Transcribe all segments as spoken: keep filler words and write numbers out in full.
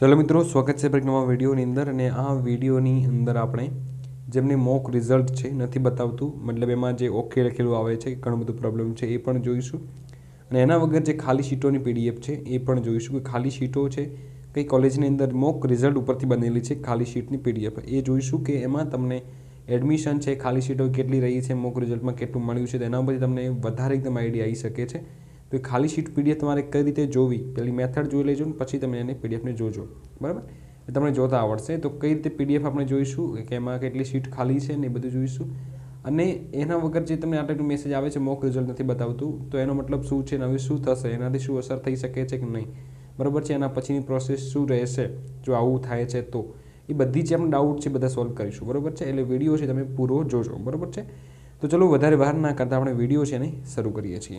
चलो मित्रों, स्वागत है एक नवा विडियोની અંદર અને આ વિડિયોની અંદર આપણે જેમને મોક રિઝલ્ટ છે નથી બતાવતું, મતલબ એમાં જે ઓકે લખેલું આવે છે ઘણું બધું પ્રોબ્લેમ છે એ પણ જોઈશું અને એના વગર જે ખાલી શીટોની પીડીએફ છે એ પણ જોઈશું કે ખાલી શીટો છે કઈ કોલેજની અંદર મોક રિઝલ્ટ ઉપરથી બનેલી છે ખાલી શીટની પીડીએફ એ જોઈશું કે એમાં તમને એડમિશન છે ખાલી શીટો કેટલી રહી છે, મોક રિઝલ્ટમાં કેટલું મળ્યું છે, તેના પરથી તમને વધારે એકદમ આઈડિયા આવી શકે છે। तो खाली शीट पीडीएफ તમારે કઈ રીતે જોવી પેલી મેથડ જોઈ લેજો ને પછી તમે એને પીડીએફ ને જોજો, બરાબર? એ તમને જોતા આવડશે તો કઈ રીતે પીડીએફ આપણે જોઈશું કે એમાં કેટલી શીટ ખાલી છે ને એ બધું જોઈશું અને એના વગર જે તમને આ ટાઈપનો મેસેજ આવે છે મોક રિઝલ્ટ નથી બતાવતું તો એનો મતલબ શું છે ને હવે શું થશે, એનાથી શું અસર થઈ શકે છે કે નહીં, બરાબર છે? એના પછીની પ્રોસેસ શું રહેશે જો આવું થાય છે તો એ બધી જે આપણે ડાઉટ છે બધા સોલ્વ કરીશું, બરાબર છે? એટલે વિડીયો છે તમે પૂરો જોજો, બરાબર છે? તો ચલો વધારે વાર ના કરતા આપણે વિડીયો છે એને શરૂ કરીએ છીએ।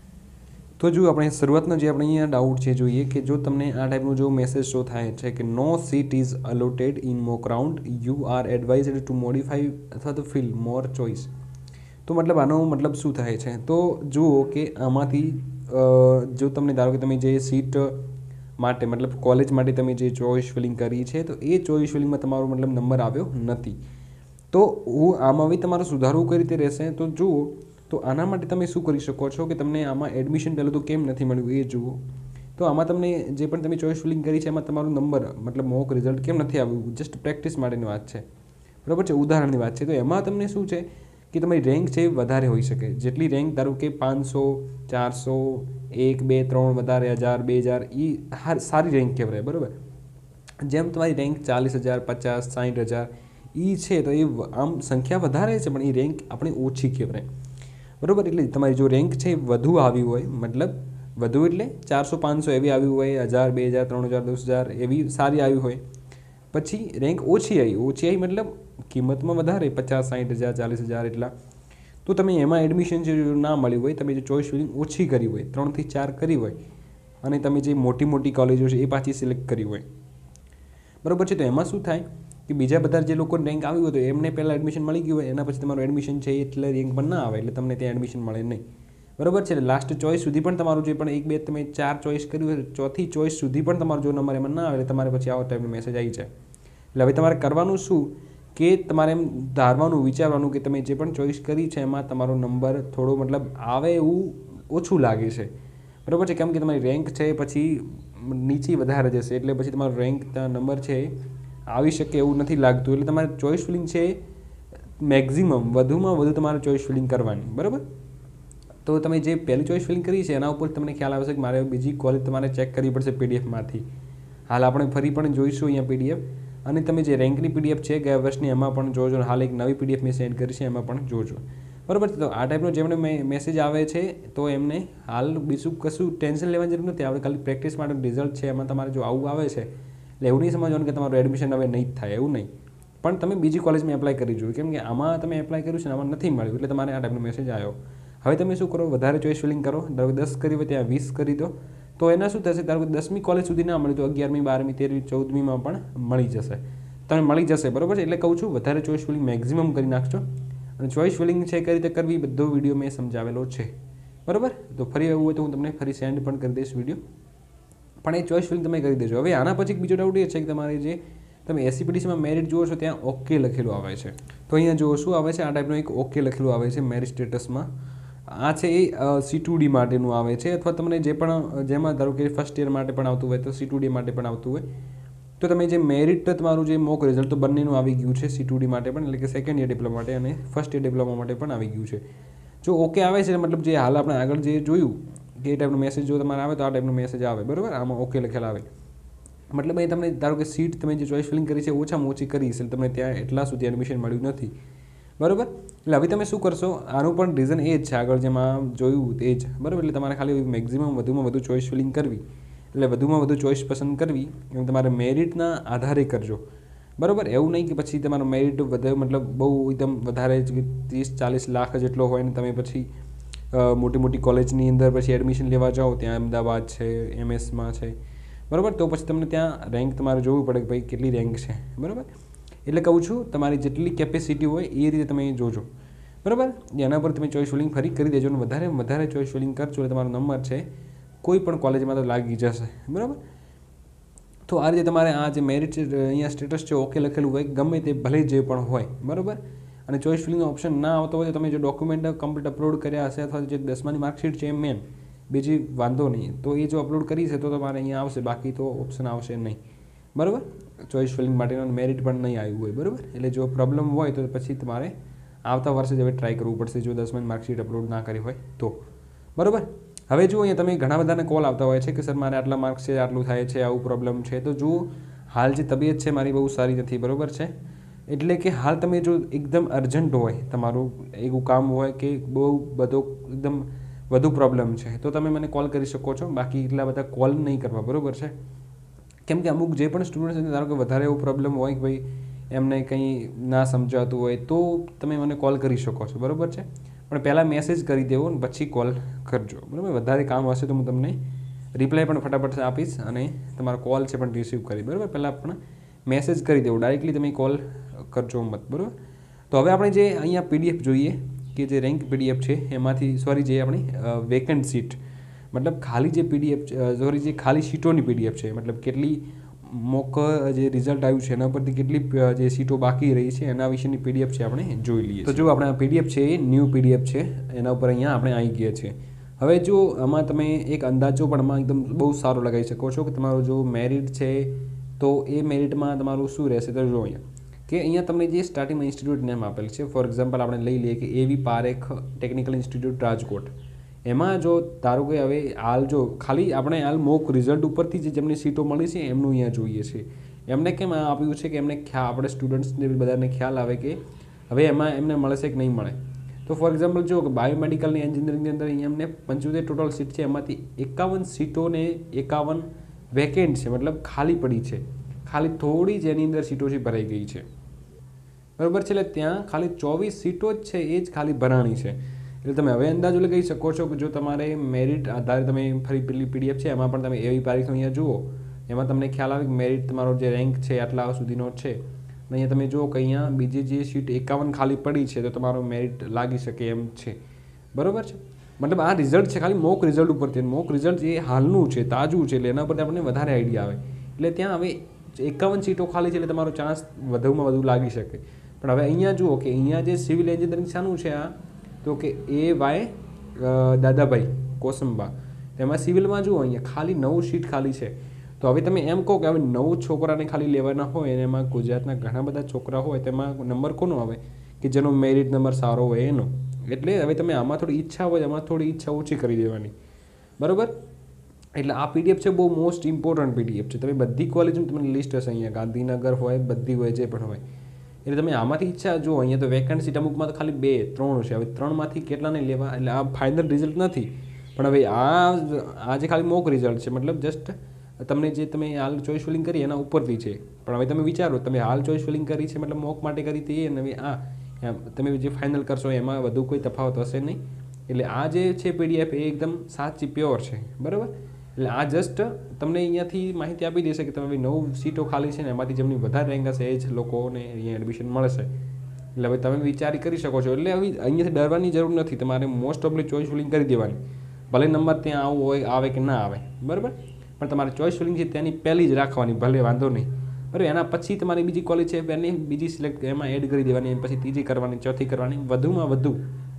तो जो अपने शुरुआतना जो अपने अहींया डाउट है જોઈએ કે જો તમને આ ટાઈપનો જો મેસેજ શો થાય છે કે no seat is allotted in mock round you are advised to modify અથવા તો ફિલ મોર ચોઇસ, તો મતલબ આનો મતલબ શું થાય છે? તો જુઓ કે આમાંથી જો તમને ધારો કે તમે જે સીટ માટે મતલબ કોલેજ માટે તમે જે ચોઇસ ફિલિંગ કરી છે તો એ ચોઇસ ફિલિંગમાં તમારો મતલબ નંબર આવ્યો નથી, તો હું આમાં બી તમારો સુધારો કઈ રીતે રહેશે? તો જુઓ तो आना माटे तमे शुं करी शको छो कि तमने आमां एडमिशन पहले तो केम नहीं मळ्युं ए जुओ। तो आमां तमने जे पण तमे चॉइस फिलिंग करी छे एमां तमारो नंबर मतलब मोक रिजल्ट केम नहीं आव्युं, जस्ट प्रेक्टिस माटेनी वात छे, बराबर छे? उदाहरणनी वात छे। तो एमां तमने शुं छे कि तमारी रेंक छे वधारे होई शके, जेटली रेंक धारो के पांच सौ चार सौ एक बे त्रण वधारे हज़ार बे हज़ार ई सारी रेंक कहेवाय, बराबर? जेम तमारी रेंक चालीस हज़ार पचास साठ हज़ार ई छे तो ए आम संख्या वधारे छे पण ए रेंक आपणी ओછી कहेवाय, बराबर? एटले तमारी जो रेंक है वधु आवी होय मतलब वधु एटले चार सौ पांच सौ एवी आवी होय, हज़ार बे हज़ार त्रण हज़ार दस हज़ार एवी सारी आवी होय, पछी रेंक ओછી आई ओછી आई मतलब किंमत में वधारे पचास साठ हज़ार चालीस हज़ार एटला, तो तमे एमां एडमिशन जो ना मळ्युं होय, तमे जो चॉइस फिलिंग ओછી करी होय त्रण थी चार करी होय अने तमे जे मोटी मोटी कॉलेजो छे ए पाછી सिलेक्ट करी होय, बराबर छे? तो एमां शुं थाय कि बीजा बधा जे लोको रेंक आवी होय तो एमने पहला एडमिशन मळी गयुं होय, एना पछी तमारुं एडमिशन छे एटले रेंक पण ना आवे એટલે તમને ત્યાં એડમિશન મળે નહીં, બરાબર છે? લાસ્ટ ચોઇસ સુધી પણ તમારું જે પણ એક બે તમે ચાર ચોઇસ કર્યું હોય ચોથી ચોઇસ સુધી પણ તમારો જો નંબર એમાં ના આવે એટલે તમારે પછી આવો ટાઈપનો મેસેજ આવી જાય। એટલે હવે તમારે કરવાનું શું કે તમારે એમ ધારવાનું વિચારવાનું કે તમે જે પણ ચોઇસ કરી છે એમાં તમારો નંબર થોડો મતલબ આવે એવું ઓછું લાગે છે, બરાબર છે? કેમ કે તમારી રેન્ક છે પછી નીચી વધારે જશે એટલે પછી તમારો રેન્ક નંબર છે આવી શકે એવું નથી લાગતું, એટલે તમારે ચોઇસ ફિલિંગ છે મેક્સિમમ વધુમાં વધુ તમારે ચોઇસ ફિલિંગ કરવાની, બરાબર? તો તમે જે પહેલી ચોઇસ ફિલિંગ કરી છે એના ઉપર તમને ખ્યાલ આવશે કે મારે બીજી કોલેજ તમારે ચેક કરવી પડશે પીડીએફમાંથી। હાલ આપણે ફરી પણ જોઈશું અહીંયા પીડીએફ અને તમે જે રેન્કની પીડીએફ છે ગયા વર્ષની એમાં પણ જોજો, હાલ એક નવી પીડીએફ મેં સેન્ડ કરી છે એમાં પણ જોજો, બરાબર? તો આ ટાઈપનો જેમને મેસેજ આવે છે તો એમને હાલ બીજું કશું ટેન્શન લેવાની જરૂર નથી, આપણે ખાલી પ્રેક્ટિસ માટે રિઝલ્ટ છે એમાં તમારે જો આવું આવે છે એટલે એવું નહીં સમજવાનું કે તમારું એડમિશન હવે નહીં થાય, એવું નહીં, પણ તમે બીજી કોલેજમાં એપ્લાય કરી જોઈએ, કેમ કે આમાં તમે એપ્લાય કર્યું છે ને આમાં નથી મળ્યું એટલે તમારે આ ટાઈપનો મેસેજ આવ્યો। હવે તમે શું કરો, વધારે ચોઇસ ફિલિંગ કરો, ધારો કે દસ કરી હોય ત્યાં વીસ કરી દો, તો એના શું થશે, ધારો કે દસમી કોલેજ સુધી ના મળ્યું તો અગિયારમી બારમી તેરમી ચૌદમીમાં પણ મળી જશે, તમે મળી જશે, બરાબર છે? એટલે કહું છું વધારે ચોઇસ ફિલિંગ મેક્સિમમ કરી નાખજો અને ચોઇસ ફિલિંગ છે કઈ રીતે કરવી બધો વિડીયો મેં સમજાવેલો છે, બરાબર? તો ફરી એવું હોય તો હું તમને ફરી સેન્ડ પણ કરી દઈશ વિડીયો, પણ એ ચોઇસ ફિલિંગ તમે કરી દેજો। હવે આના પછી બીજો ડાઉટ એ છે કે તમારે જે તમે એસસીપીટીસીમાં મેરિટ જુઓ છો ત્યાં ઓકે લખેલું આવે છે, તો અહીંયા જુઓ શું આવે છે, આ ટાઈપનું એક ઓકે લખેલું આવે છે મેરિટ સ્ટેટસમાં, આ છે એ સી ટુ ડી માટેનું આવે છે અથવા તમને જે પણ જેમાં ધારો કે ફર્સ્ટ યર માટે પણ આવતું હોય તો સી ટુ ડી માટે પણ આવતું હોય, તો તમે જે મેરિટ તમારું જે મોક રિઝલ્ટ તો બંનેનું આવી ગયું છે સી ટુ ડી માટે પણ એટલે કે સેકન્ડ યર ડિપ્લોમા માટે અને ફર્સ્ટ યર ડિપ્લોમા માટે પણ આવી ગયું છે। જો ઓકે આવે છે મતલબ જે હાલ આપણે આગળ જે જોયું કે એ ટાઈપનો મેસેજ જો તમારે આવે તો આ ટાઈપનો મેસેજ આવે, બરાબર? આમાં ઓકે લખેલા આવે મતલબ એ તમને ધારો કે સીટ તમે જે ચોઇસ ફિલિંગ કરી છે ઓછામાં ઓછી કરી છે તમને ત્યાં એટલા સુધી એડમિશન મળ્યું નથી, બરાબર? એટલે હવે તમે શું કરશો, આનું પણ રીઝન એ જ છે આગળ જેમાં જોયું તે જ, બરાબર? એટલે તમારે ખાલી મેક્સિમમ વધુમાં વધુ ચોઇસ ફિલિંગ કરવી, એટલે વધુમાં વધુ ચોઇસ પસંદ કરવી એમ તમારે મેરિટના આધારે કરજો, બરાબર? એવું નહીં કે પછી તમારો મેરિટ વધે મતલબ બહુ એકદમ વધારે જ ત્રીસ ચાલીસ લાખ જેટલો હોય ને તમે પછી મોટી મોટી કોલેજની અંદર પછી એડમિશન લેવા જાઓ ત્યાં અમદાવાદ છે એમએસમાં છે, બરાબર? તો પછી તમને ત્યાં રેન્ક તમારે જોવું પડે કે ભાઈ કેટલી રેન્ક છે, બરાબર? એટલે કહું છું તમારી જેટલી કેપેસિટી હોય એ રીતે તમે જોજો, બરાબર? એના પર તમે ચોઇસ ફિલિંગ ફરી કરી દેજો અને વધારે વધારે ચોઇસ ફિલિંગ કરજો એટલે તમારો નંબર છે કોઈ પણ કોલેજમાં તો લાગી જશે, બરાબર? તો આ રીતે તમારે આ જે મેરિટ અહીંયા સ્ટેટસ છે ઓકે લખેલું હોય ગમે તે ભલે જે પણ હોય બરાબર. અને ચોઇસ ફિલિંગનો ઓપ્શન ના આવતો હોય તો તમે જે ડોક્યુમેન્ટ કમ્પ્લીટ અપલોડ કર્યા હશે અથવા જે દસમાની માર્કશીટ છે એ મેન બીજી વાંધો નહીં તો એ જો અપલોડ કરી છે તો તમારે અહીંયા આવશે, બાકી તો ઓપ્શન આવશે નહીં બરાબર. ચોઇસ ફિલિંગ માટેનું મેરિટ પણ નહીં આવ્યું હોય બરાબર. એટલે જો પ્રોબ્લેમ હોય તો પછી તમારે આવતા વર્ષે જ હવે ટ્રાય કરવું પડશે જો દસમાની માર્કશીટ અપલોડ ના કરી હોય તો બરાબર. હવે જુઓ અહીંયા તમે ઘણા બધાને કોલ આવતા હોય છે કે સર મારે આટલા માર્ક્સ છે, આટલું થાય છે, આવું પ્રોબ્લેમ છે. તો જુઓ હાલ જે તબિયત છે મારી બહુ સારી નથી બરાબર છે. એટલે કે હાલ તમે જો એકદમ અર્જન્ટ હોય, તમારું એવું કામ હોય કે બહુ બધો એકદમ વધુ પ્રોબ્લેમ છે તો તમે મને કોલ કરી શકો છો, બાકી એટલા બધા કોલ નહીં કરવા બરાબર છે. કેમ કે અમુક જે પણ સ્ટુડન્ટ છે ધારો કે વધારે એવો પ્રોબ્લેમ હોય કે ભાઈ એમને કંઈ ના સમજાતું હોય તો તમે મને કોલ કરી શકો છો બરાબર છે. પણ પહેલાં મેસેજ કરી દેવો ને પછી કોલ કરજો બરાબર. વધારે કામ હશે તો હું તમને રિપ્લાય પણ ફટાફટ આપીશ અને તમારો કોલ છે પણ રિસીવ કરી બરાબર. પહેલાં પણ મેસેજ કરી દેવો, ડાયરેક્ટલી તમે કોલ કરજો મત બરાબર. તો હવે આપણે જે અહીંયા પીડીએફ જોઈએ કે જે રેન્ક પીડીએફ છે એમાંથી સોરી જે આપણી વેકન્ટ સીટ મતલબ ખાલી જે પીડીએફ સોરી જે ખાલી સીટોની પીડીએફ છે મતલબ કેટલી મોક જે રિઝલ્ટ આવ્યું છે એના પરથી કેટલી જે સીટો બાકી રહી છે એના વિશેની પીડીએફ છે આપણે જોઈ લઈએ. તો જો આપણે આ પીડીએફ છે એ ન્યૂ પીડીએફ છે, એના ઉપર અહીંયા આપણે આવી ગયા છે. હવે જો આમાં તમે એક અંદાજો પણ આમાં એકદમ બહુ સારો લગાવી શકો છો કે તમારું જો મેરિટ છે તો એ મેરિટમાં તમારું શું રહેશે. તો જો અહીંયા કે અહીંયા તમને જે સ્ટાર્ટિંગમાં ઇન્સ્ટિટ્યૂટ નેમ આપેલ છે, ફોર એક્ઝામ્પલ આપણે લઈ લઈએ કે એવી પારેખ ટેકનિકલ ઇન્સ્ટિટ્યૂટ રાજકોટ. એમાં જો ધારો કે હવે હાલ જો ખાલી આપણે હાલ મોક રિઝલ્ટ ઉપરથી જે જેમની સીટો મળી છે એમનું અહીંયા જોઈએ છે. એમને કેમ આપ્યું છે કે એમને ખ્યાલ આપણે સ્ટુડન્ટ્સને બધાને ખ્યાલ આવે કે હવે એમાં એમને મળશે કે નહીં મળે. તો ફોર એક્ઝામ્પલ જો કે બાયોમેડિકલની એન્જિનિયરિંગની અંદર અહીંયા એમને પંચોતેર ટોટલ સીટ છે, એમાંથી એકાવન સીટોને એકાવન વેકેન્ટ છે મતલબ ખાલી પડી છે. ખાલી થોડી જ એની અંદર સીટો છે ભરાઈ ગઈ છે બરાબર છે. એટલે ત્યાં ખાલી ચોવીસ સીટો જ છે એ જ ખાલી ભરાણી છે. એટલે તમે હવે અંદાજો લગાવી શકો છો કે જો તમારે મેરિટ આધારે તમે ફરી પેલી પીડીએફ છે એમાં પણ તમે એવી તારીખ અહીંયા જુઓ, એમાં તમને ખ્યાલ આવે કે મેરિટ તમારો જે રેન્ક છે આટલા સુધીનો છે. અને અહીંયા તમે જુઓ કે અહીંયા બીજી જે સીટ એકાવન ખાલી પડી છે તો તમારો મેરિટ લાગી શકે એમ છે બરાબર છે. મતલબ આ રિઝલ્ટ છે ખાલી મોક રિઝલ્ટ ઉપરથી, મોક રિઝલ્ટ એ હાલનું છે, તાજું છે, એટલે એના પરથી આપણને વધારે આઈડિયા આવે. એટલે ત્યાં હવે એકાવન સીટો ખાલી છે એટલે તમારો ચાન્સ વધુમાં વધુ લાગી શકે. પણ હવે અહીંયા જુઓ કે અહીંયા જે સિવિલ એન્જિનિયરિંગ શાનું છે આ તો કે એ વાય દાદાભાઈ કોસંબા, તેમાં સિવિલમાં જુઓ અહીંયા ખાલી નવ સીટ ખાલી છે. તો હવે તમે એમ કહો કે હવે નવ છોકરાને ખાલી લેવાના હોય અને એમાં ગુજરાતના ઘણા બધા છોકરા હોય તેમાં નંબર કોનો આવે કે જેનો મેરિટ નંબર સારો હોય એનો. એટલે હવે તમે આમાં થોડી ઈચ્છા હોય આમાં થોડી ઈચ્છા ઓછી કરી દેવાની બરાબર. એટલે આ પીડીએફ છે બહુ મોસ્ટ ઇમ્પોર્ટન્ટ પીડીએફ છે. તમે બધી કોલેજનું તમને લિસ્ટ હશે અહીંયા, ગાંધીનગર હોય બધી હોય જે પણ હોય. એટલે તમે આમાંથી ઈચ્છા જુઓ અહીંયા તો વેકન્ટ સીટ અમુકમાં તો ખાલી બે ત્રણ છે. હવે ત્રણમાંથી કેટલાને લેવા એટલે આ ફાઇનલ રિઝલ્ટ નથી. પણ હવે આ આ જે ખાલી મોક રિઝલ્ટ છે મતલબ જસ્ટ તમને જે તમે હાલ ચોઇસ ફિલિંગ કરી એના ઉપરથી છે. પણ હવે તમે વિચારો તમે હાલ ચોઇસ ફિલિંગ કરી છે મતલબ મોક માટે કરી હતી અને હવે આ તમે જે ફાઇનલ કરશો એમાં વધુ કોઈ તફાવત હશે નહીં. એટલે આ જે છે પીડીએફ એ એકદમ સાચી પ્યોર છે બરાબર. એટલે આ જસ્ટ તમને અહીંયાથી માહિતી આપી દેશે કે તમે નવ સીટો ખાલી છે ને એમાંથી જેમની વધારે રેન્ક હશે એ જ લોકોને અહીંયા એડમિશન મળશે. એટલે હવે તમે વિચારી કરી શકો છો. એટલે હવે અહીંયાથી ડરવાની જરૂર નથી, તમારે મોસ્ટ ઓફલી ચોઇસ ફિલિંગ કરી દેવાની. ભલે નંબર ત્યાં આવું હોય આવે કે ના આવે બરાબર, પણ તમારે ચોઇસ ફિલિંગ છે તેની પહેલી જ રાખવાની, ભલે વાંધો નહીં બરાબર. એના પછી તમારી બીજી કોલેજ છે એની બીજી સિલેક્ટ એમાં એડ કરી દેવાની, પછી ત્રીજી કરવાની, ચોથી કરવાની. વધુમાં વધુ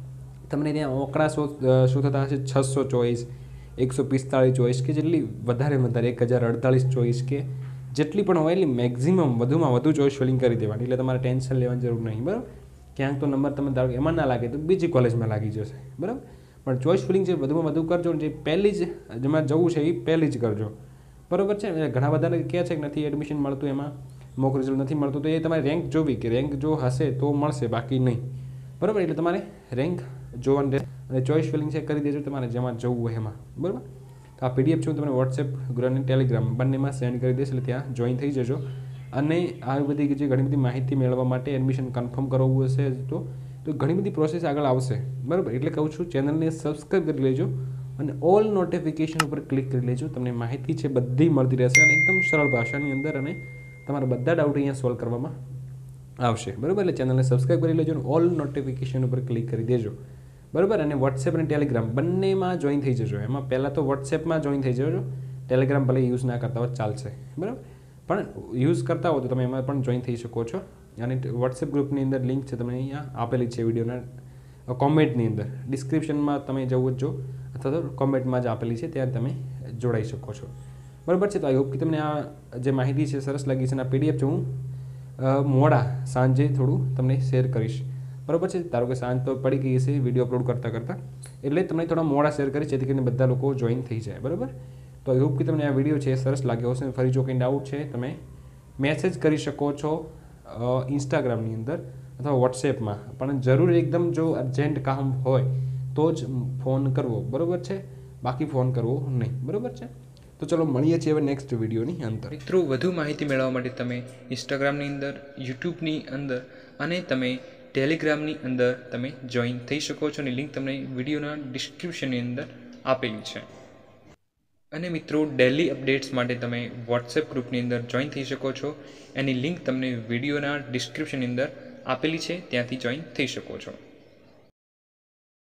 તમને ત્યાં ઓકળા શું થતા હશે છસો ચોઈસ, એકસો પિસ્તાળીસ ચોઈસ કે જેટલી વધારે વધારે એક હજાર અડતાલીસ ચોઈસ કે જેટલી પણ હોય એટલી મેક્ઝિમમ વધુમાં વધુ ચોઈસ ફિલિંગ કરી દેવાની. એટલે તમારે ટેન્શન લેવાની જરૂર નહીં બરાબર. ક્યાંક તો નંબર તમે ધારો એમાં ના લાગે તો બીજી કોલેજમાં લાગી જશે બરાબર. પણ ચોઈસ ફિલિંગ છે વધુમાં વધુ કરજો. જે પહેલી જ જેમાં જવું છે એ પહેલી જ કરજો બરાબર છે. ઘણા બધાને કહે છે કે નથી એડમિશન મળતું, એમાં મોક રિઝલ્ટ નથી મળતું, તો એ તમારે રેન્ક જોવી કે રેન્ક જો હશે તો મળશે, બાકી નહીં બરાબર. એટલે તમારે રેન્ક જોવાનું રહે અને ચોઇસ ફિલિંગ છે કરી દેજો તમારે જેમાં જવું હોય એમાં બરાબર. તો આ પીડીએફ છે હું તમને વોટ્સએપ ગ્રુપ અને ટેલિગ્રામ બંનેમાં સેન્ડ કરી દઈશ, એટલે ત્યાં જોઈન થઈ જજો. અને આવી બધી જે ઘણી બધી માહિતી મેળવવા માટે એડમિશન કન્ફર્મ કરાવવું હશે તો તો ઘણી બધી પ્રોસેસ આગળ આવશે બરાબર. એટલે કહું છું ચેનલને સબસ્ક્રાઈબ કરી લેજો અને ઓલ નોટિફિકેશન ઉપર ક્લિક કરી લેજો. તમને માહિતી છે બધી મળતી રહેશે અને એકદમ સરળ ભાષાની અંદર અને તમારા બધા ડાઉટ અહીંયા સોલ્વ કરવામાં આવશે બરાબર. એટલે ચેનલને સબસ્ક્રાઈબ કરી લેજો અને ઓલ નોટિફિકેશન ઉપર ક્લિક કરી દેજો બરાબર. અને વોટ્સએપ અને ટેલિગ્રામ બંનેમાં જોઈન થઈ જજો. એમાં પહેલાં તો વોટ્સએપમાં જોઈન થઈ જજો, ટેલિગ્રામ ભલે યુઝ ના કરતા હોય ચાલશે બરાબર. પણ યુઝ કરતા હો તો તમે એમાં પણ જોઈન થઈ શકો છો. અને વોટ્સએપ ગ્રુપની અંદર લિંક છે તમને અહીંયા આપેલી છે વિડીયોના કોમેન્ટની અંદર, ડિસ્ક્રિપ્શનમાં તમે જવું જ જો અથવા તો કોમેન્ટમાં જ આપેલી છે ત્યાં તમે જોડાઈ શકો છો. બરાબર છે. તો આઈ હોપ કે તમને આ જે માહિતી છે સરસ લાગી છે. અને આ પીડીએફ છે હું મોડા સાંજે થોડું તમને શેર કરીશ. બરાબર છે. ધારો કે સાંજ તો પડી ગઈ હશે વિડીયો અપલોડ કરતાં કરતાં, એટલે તમને થોડા મોડા શેર કરીશ જેથી કરીને બધા લોકો જોઈન થઈ જાય. બરાબર. તો આઈ હોપ કે તમને આ વિડીયો છે સરસ લાગ્યો હશે. ફરી જો કંઈ ડાઉટ છે તમે મેસેજ કરી શકો છો ઇન્સ્ટાગ્રામની અંદર અથવા વોટ્સએપમાં, પણ જરૂર એકદમ જો અર્જન્ટ કામ હોય તો જ ફોન કરવો. બરાબર છે. બાકી ફોન કરવો નહીં. બરાબર છે. તો ચલો મળીએ છીએ હવે નેક્સ્ટ વિડીયોની અંદર. મિત્રો, વધુ માહિતી મેળવવા માટે તમે ઇન્સ્ટાગ્રામની અંદર, યુટ્યુબની અંદર અને તમે ટેલિગ્રામની અંદર તમે જોઈન થઈ શકો છો. અને લિંક તમને વિડીયોના ડિસ્ક્રિપ્શનની અંદર આપેલી છે. અને મિત્રો, ડેલી અપડેટ્સ માટે તમે વોટ્સએપ ગ્રુપની અંદર જોઈન થઈ શકો છો. એની લિંક તમને વિડીયોના ડિસ્ક્રિપ્શનની અંદર આપેલી છે, ત્યાંથી જોઈન થઈ શકો છો.